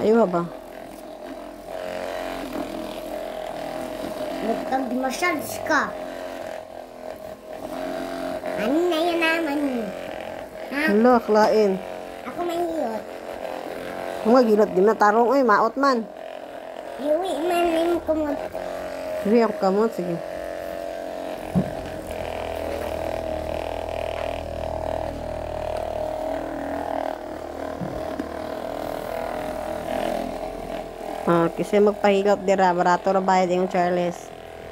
Ayaw ba? Bukag masyals ka. Ano na yan naman? Ha? Hala, klain. Ako mahiyot. Kung magilot din na tarong, ay, maot man. Iwi man yung kumot. Sige, ako kamot, sige. Kasi magpahilot dira, barato na bayad yung Charles.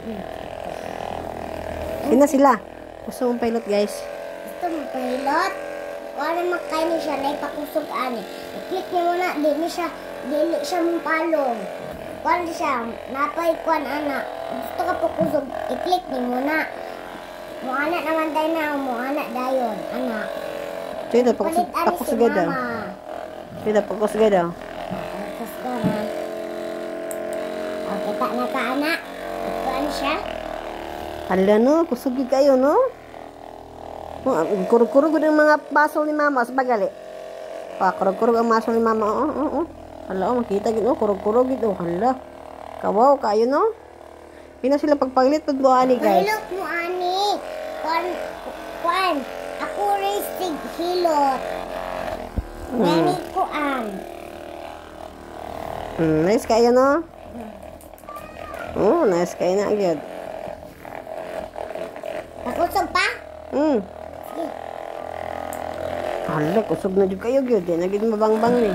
Sina sila? Gusto mong pilot, guys? Gusto mo pilot? Wala makain niya siya na ipakusog ani. I-click niya muna, dili siya mong palong. Kuan siya, napay kuan anak. Gusto ka pakusog, i-click niya muna. Muana naman tayo na, muana dayon, anak. Sige, pakusugad daw. Sige, pakusugad daw. Pakusugad na. Kita na ka, anak. Kuan siya. Hala no, kusugid kayo no? Kurug-kurug ang mga basol ni mama sa bagali. Kurug-kurug ang basol ni mama. Hala, makita gid kurug-kurug gid. Hala. Kawaw kayo no? Pina sila pagpagilit pagbuan ni guys. Hilot mo ani. Kuan. Ako racing hilot. Gani kuan. Nice kayo no? Nice kayo na agad. Nakusog pa? Sige. Hala, kusog na dyan kayo gyud. Di na gid mabangbang ni.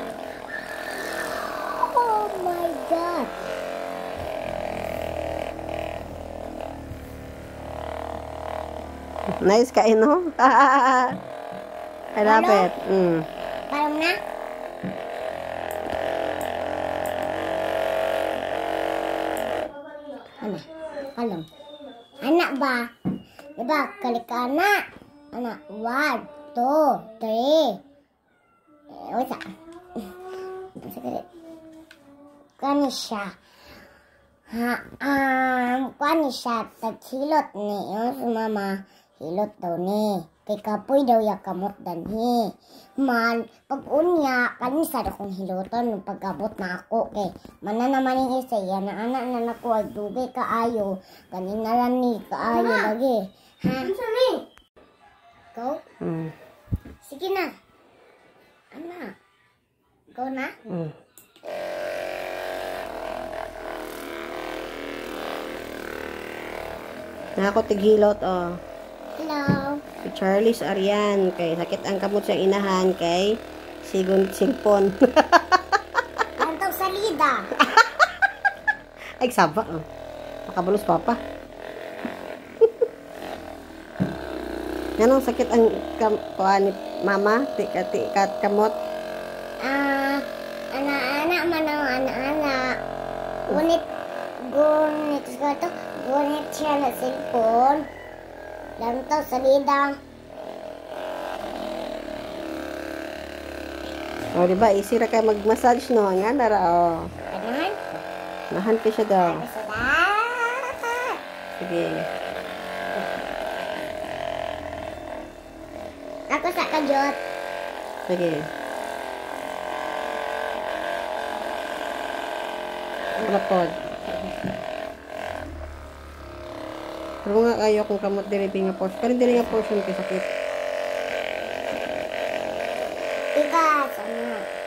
Oh my God. Nice kayo no? I love it. Parang na? Alam. Anak ba? Diba? Kalik ka anak. Anak. 1, 2, 3. Wait a. Kani siya. Kani siya. Taghilot ni. Yung si mama. Hilot daw ni. Kay kapoy daw ya kamot danhi. Man, pag-unya, kanisa daw kong hiloton pag-abot na ako. Kay, mana naman yung isa, yan na anak na naku, ay dugay kaayo. Kanina lang ni, kaayo lagi. Ha? Go? Sige na. Anak. Go na? Nako tighilot Hello. Si Charles Arian kay sakit ang kamot sa inahan kay sigon silpon. Kantaw salida. Ay saba makabalos papa. Ganong sakit ang kuan ni mama tikat kamot. Anak-anak manang anak-anak. Gunit siya na silpon. Lantaw salida. Diba easy ra kay mag-massage no nga dara Ganahan? Nahan ko siya daw. Sige. Ako sa kajot. Sige. Lapod. Pero nga kayo kung kamot diri nga portion. Pero diri nga portion kay sakit. Ika, sana.